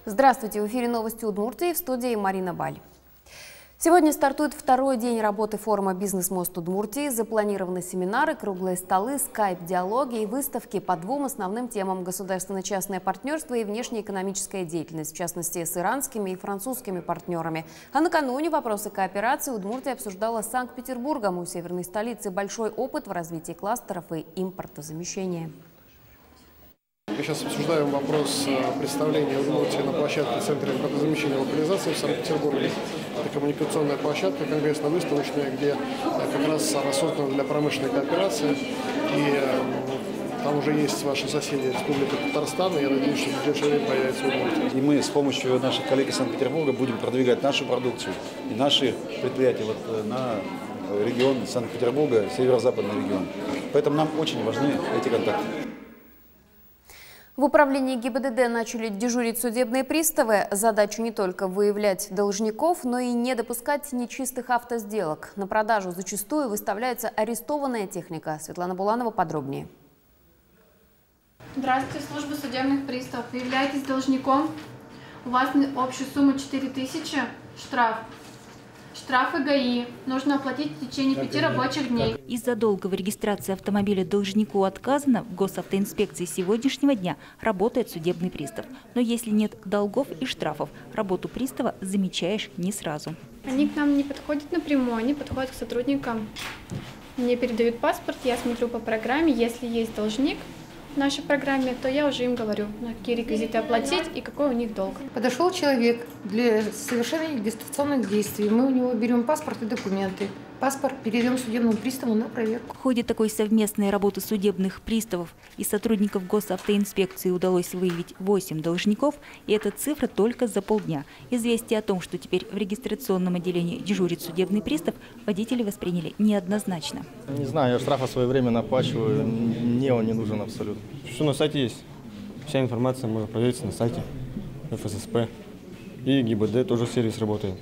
Здравствуйте! В эфире новости Удмуртии, в студии Марина Баль. Сегодня стартует второй день работы форума «Бизнес-мост Удмуртии». Запланированы семинары, круглые столы, скайп-диалоги и выставки по двум основным темам – государственно-частное партнерство и внешнеэкономическая деятельность, в частности, с иранскими и французскими партнерами. А накануне вопросы кооперации Удмуртия обсуждала с Санкт-Петербургом. У северной столицы большой опыт в развитии кластеров и импортозамещения. Мы сейчас обсуждаем вопрос представления Удмуртии на площадке Центра импортозамещения и локализации в Санкт-Петербурге. Это коммуникационная площадка, конгрессно-выставочная, где как раз она создана для промышленной кооперации. И там уже есть ваши соседи, Республика Татарстан, и я надеюсь, что в ближайшее время появится Удмуртия. И мы с помощью наших коллег из Санкт-Петербурга будем продвигать нашу продукцию и наши предприятия на регион Санкт-Петербурга, северо-западный регион. Поэтому нам очень важны эти контакты. В управлении ГИБДД начали дежурить судебные приставы. Задачу не только выявлять должников, но и не допускать нечистых автосделок. На продажу зачастую выставляется арестованная техника. Светлана Буланова подробнее. Здравствуйте, служба судебных приставов. Вы являетесь должником. У вас общая сумма 4000, штраф. Штрафы ГАИ нужно оплатить в течение 5 рабочих дней. Из-за долга в регистрации автомобиля должнику отказано, в госавтоинспекции сегодняшнего дня работает судебный пристав. Но если нет долгов и штрафов, работу пристава замечаешь не сразу. Они к нам не подходят напрямую, они подходят к сотрудникам. Мне передают паспорт, я смотрю по программе, если есть должник в нашей программе, то я уже им говорю, на какие реквизиты оплатить и какой у них долг. Подошел человек для совершения регистрационных действий. Мы у него берем паспорт и документы. Паспорт передаем судебному приставу на проверку. В ходе такой совместной работы судебных приставов и сотрудников госавтоинспекции удалось выявить 8 должников, и эта цифра только за полдня. Известие о том, что теперь в регистрационном отделении дежурит судебный пристав, водители восприняли неоднозначно. Не знаю, я штрафы своевременно оплачиваю, мне он не нужен абсолютно. Все на сайте есть, вся информация можно проверить на сайте ФССП. И ГИБДД тоже сервис работает.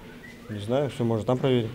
Не знаю, все можно там проверить.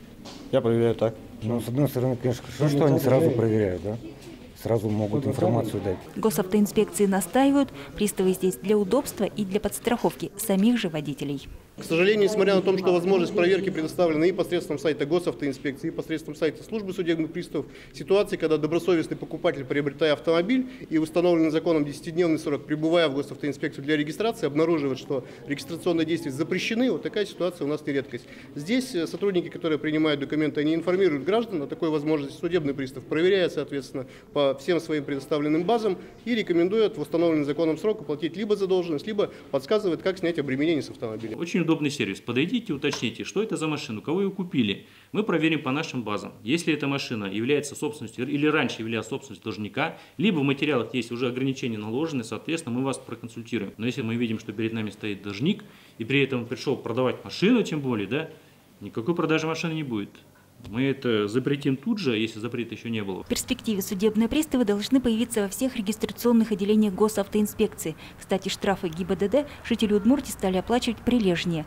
Я проверяю так. Ну, с одной стороны, конечно, хорошо, что они сразу проверяют, да? Сразу могут информацию дать. Госавтоинспекции настаивают, приставы здесь для удобства и для подстраховки самих же водителей. К сожалению, несмотря на то, что возможность проверки предоставлена и посредством сайта госавтоинспекции, и посредством сайта службы судебных приставов, ситуации, когда добросовестный покупатель, приобретая автомобиль и установленный законом 10-дневный срок, прибывая в госавтоинспекцию для регистрации, обнаруживает, что регистрационные действия запрещены, вот такая ситуация у нас не редкость. Здесь сотрудники, которые принимают документы, они информируют граждан о такой возможности. Судебный пристав проверяет, соответственно, по всем своим предоставленным базам и рекомендует в установленный законом срок оплатить либо задолженность, либо подсказывает, как снять обременение с автомобиля. Очень удобный сервис. Подойдите, уточните, что это за машину, кого ее купили. Мы проверим по нашим базам. Если эта машина является собственностью или раньше являлась собственностью должника, либо в материалах есть уже ограничения наложены, соответственно, мы вас проконсультируем. Но если мы видим, что перед нами стоит должник, и при этом пришел продавать машину, тем более, да, никакой продажи машины не будет. Мы это запретим тут же, если запрета еще не было. В перспективе судебные приставы должны появиться во всех регистрационных отделениях госавтоинспекции. Кстати, штрафы ГИБДД жители Удмуртии стали оплачивать прилежнее.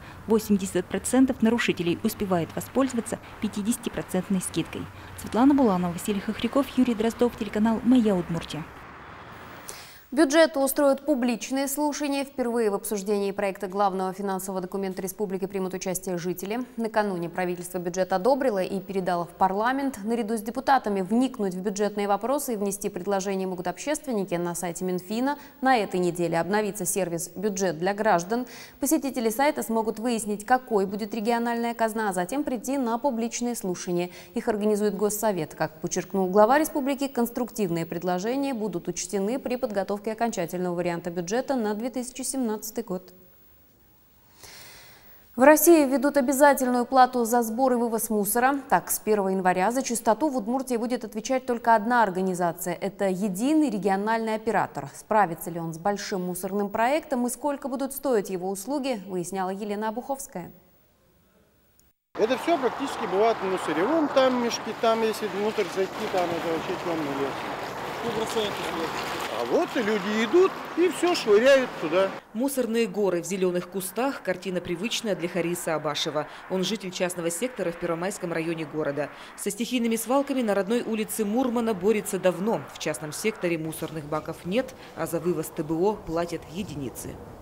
80% нарушителей успевают воспользоваться 50% скидкой. Светлана Буланова, Василий Хохряков, Юрий Дроздов, телеканал «Моя Удмуртия». Бюджету устроят публичные слушания. Впервые в обсуждении проекта главного финансового документа республики примут участие жители. Накануне правительство бюджет одобрило и передало в парламент. Наряду с депутатами вникнуть в бюджетные вопросы и внести предложения могут общественники. На сайте Минфина на этой неделе обновится сервис «Бюджет для граждан». Посетители сайта смогут выяснить, какой будет региональная казна, а затем прийти на публичные слушания. Их организует Госсовет. Как подчеркнул глава республики, конструктивные предложения будут учтены при подготовке окончательного варианта бюджета на 2017 год. В России введут обязательную плату за сбор и вывоз мусора. Так, с 1 января за чистоту в Удмуртии будет отвечать только одна организация. Это единый региональный оператор. Справится ли он с большим мусорным проектом и сколько будут стоить его услуги, выясняла Елена Обуховская. Это все практически бывает в мусоре. Вон там мешки, там если внутрь зайти, там это вообще темный лес. А вот и люди идут и все швыряют туда. Мусорные горы в зеленых кустах – картина привычная для Хариса Абашева. Он житель частного сектора в Первомайском районе города. Со стихийными свалками на родной улице Мурмана борется давно. В частном секторе мусорных баков нет, а за вывоз ТБО платят единицы.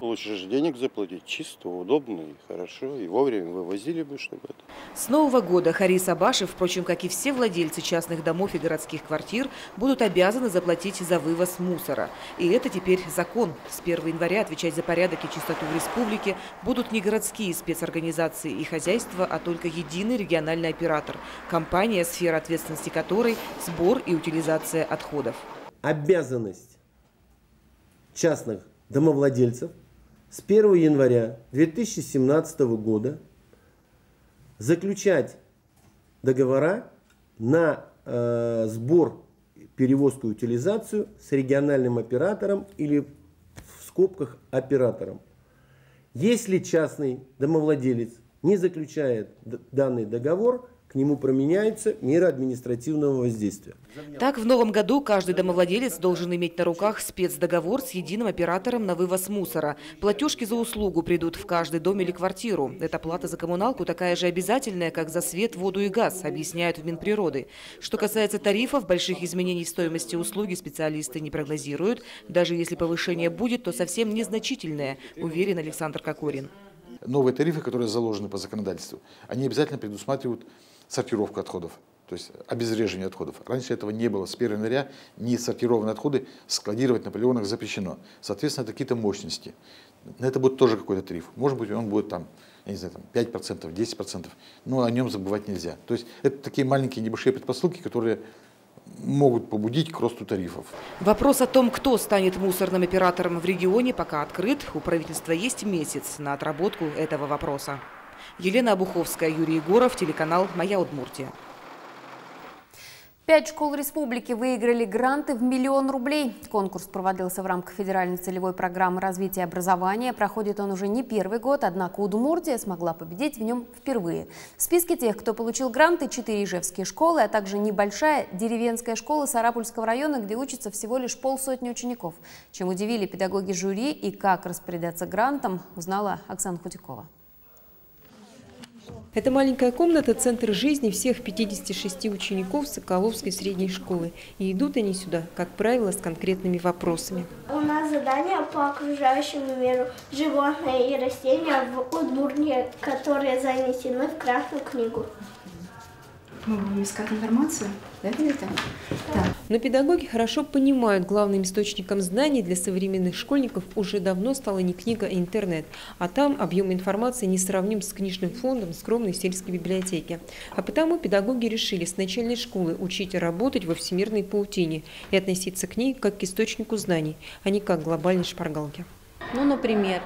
лучше же денег заплатить, чисто, удобно и хорошо, и вовремя вывозили бы, чтобы это. С Нового года Харис Абашев, впрочем, как и все владельцы частных домов и городских квартир, будут обязаны заплатить за вывоз мусора. И это теперь закон. С 1 января отвечать за порядок и чистоту в республике будут не городские спецорганизации и хозяйства, а только единый региональный оператор – компания, сфера ответственности которой – сбор и утилизация отходов. Обязанность частных домовладельцев с 1 января 2017 года заключать договора на сбор, перевозку и утилизацию с региональным оператором или в скобках оператором. Если частный домовладелец не заключает данный договор, к нему применяется мера административного воздействия. Так, в новом году каждый домовладелец должен иметь на руках спецдоговор с единым оператором на вывоз мусора. Платежки за услугу придут в каждый дом или квартиру. Эта плата за коммуналку такая же обязательная, как за свет, воду и газ, объясняют в Минприроды. Что касается тарифов, больших изменений в стоимости услуги специалисты не прогнозируют. Даже если повышение будет, то совсем незначительное, уверен Александр Кокорин. Новые тарифы, которые заложены по законодательству, они обязательно предусматривают сортировку отходов, то есть обезвреживание отходов. Раньше этого не было. С 1 января несортированные отходы складировать на полигонах запрещено. Соответственно, это какие-то мощности. На это будет тоже какой-то тариф. Может быть, он будет там, я не знаю, там 5%, 10%, но о нем забывать нельзя. То есть это такие маленькие небольшие предпосылки, которые могут побудить к росту тарифов. Вопрос о том, кто станет мусорным оператором в регионе, пока открыт. У правительства есть месяц на отработку этого вопроса. Елена Обуховская, Юрий Егоров, телеканал «Моя Удмуртия». 5 школ республики выиграли гранты в 1 миллион рублей. Конкурс проводился в рамках федеральной целевой программы развития образования. Проходит он уже не первый год, однако Удмуртия смогла победить в нем впервые. В списке тех, кто получил гранты, 4 ижевские школы, а также небольшая деревенская школа Сарапульского района, где учатся всего лишь полсотни учеников. Чем удивили педагоги жюри и как распорядиться грантом, узнала Оксана Худякова. Это маленькая комната – центр жизни всех 56 учеников Соколовской средней школы. И идут они сюда, как правило, с конкретными вопросами. У нас задание по окружающему миру, животные и растения в Удмуртии, которые занесены в Красную книгу. Мы будем искать информацию, да, Вита? Да. Но педагоги хорошо понимают, главным источником знаний для современных школьников уже давно стала не книга, а интернет. А там объем информации не сравним с книжным фондом скромной сельской библиотеки. А потому педагоги решили с начальной школы учить работать во всемирной паутине и относиться к ней как к источнику знаний, а не как к глобальной шпаргалке. Ну, например,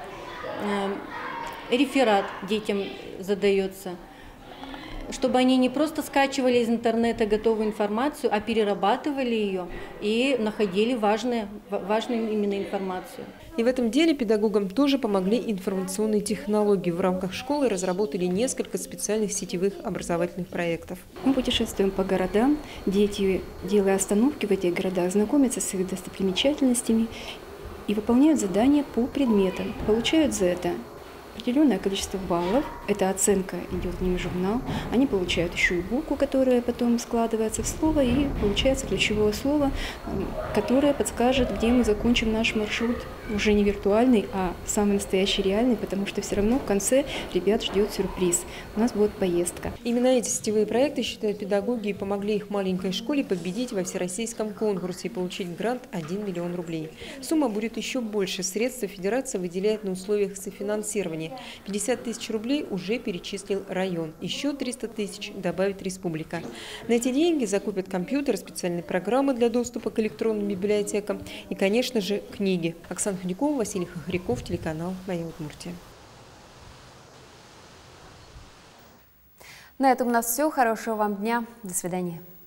реферат детям задается, чтобы они не просто скачивали из интернета готовую информацию, а перерабатывали ее и находили важную именно информацию. И в этом деле педагогам тоже помогли информационные технологии. В рамках школы разработали несколько специальных сетевых образовательных проектов. Мы путешествуем по городам, дети, делая остановки в этих городах, знакомятся с их достопримечательностями и выполняют задания по предметам. Получают за это определенное количество баллов, эта оценка идет в ними журнал, они получают еще и букву, которая потом складывается в слово, и получается ключевое слово, которое подскажет, где мы закончим наш маршрут. Уже не виртуальный, а самый настоящий реальный, потому что все равно в конце ребят ждет сюрприз. У нас будет поездка. Именно эти сетевые проекты, считают педагоги, помогли их маленькой школе победить во всероссийском конкурсе и получить грант 1 миллион рублей. Сумма будет еще больше. Средства федерация выделяет на условиях софинансирования. 50 тысяч рублей уже перечислил район. Еще 300 тысяч добавит республика. На эти деньги закупят компьютеры, специальные программы для доступа к электронным библиотекам и, конечно же, книги. Оксана Худякова, Василий Хохряков, телеканал «Моя Удмуртия». На этом у нас все. Хорошего вам дня. До свидания.